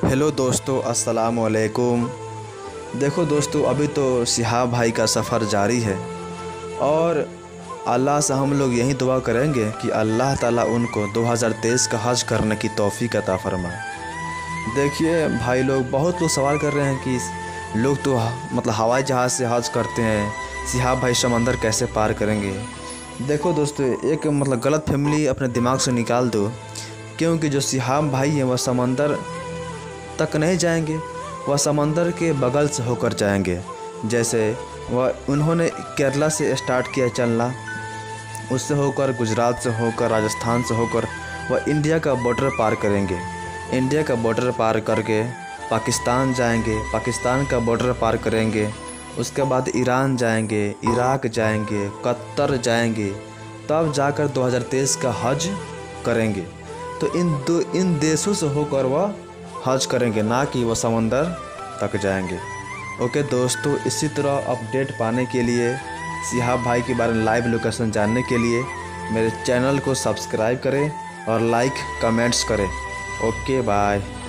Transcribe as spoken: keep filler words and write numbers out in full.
Hello दोस्तों, अस्सलाम वालेकुम। देखो दोस्तों, अभी तो सिहाब भाई का सफ़र जारी है और अल्लाह से हम लोग यही दुआ करेंगे कि अल्लाह ताला उनको दो हज़ार तेईस का हज करने की तौफीक अता फरमाए। देखिए भाई, लोग बहुत लोग सवाल कर रहे हैं कि लोग तो मतलब हवाई जहाज़ से हज करते हैं, सिहाब भाई समंदर कैसे पार करेंगे। देखो दोस्तों, एक मतलब गलत फहमी अपने दिमाग से निकाल दो, क्योंकि जो सिहाब भाई हैं वह समंदर तक नहीं जाएंगे, वह समंदर के बगल से होकर जाएंगे। जैसे वह उन्होंने केरला से स्टार्ट किया चलना, उससे होकर गुजरात से होकर राजस्थान से होकर वह इंडिया का बॉर्डर पार करेंगे। इंडिया का बॉर्डर पार करके पाकिस्तान जाएंगे, पाकिस्तान का बॉर्डर पार करेंगे, उसके बाद ईरान जाएंगे, इराक जाएंगे, कतर जाएंगे, तब जाकर दो हज़ार तेईस का हज करेंगे। तो इन दो इन देशों से होकर वह हज करेंगे, ना कि वह समंदर तक जाएंगे। ओके दोस्तों, इसी तरह अपडेट पाने के लिए, सिहाब भाई के बारे में लाइव लोकेशन जानने के लिए मेरे चैनल को सब्सक्राइब करें और लाइक कमेंट्स करें। Okay bye.